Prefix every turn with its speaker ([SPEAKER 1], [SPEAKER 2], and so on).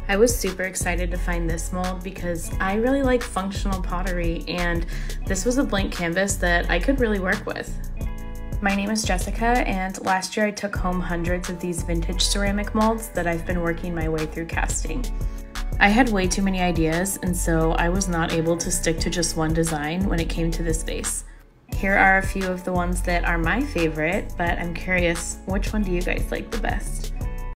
[SPEAKER 1] I was super excited to find this mold because I really like functional pottery, and this was a blank canvas that I could really work with. My name is Jessica, and last year I took home hundreds of these vintage ceramic molds that I've been working my way through casting. I had way too many ideas, and so I was not able to stick to just one design when it came to this vase. Here are a few of the ones that are my favorite, but I'm curious, which one do you guys like the best?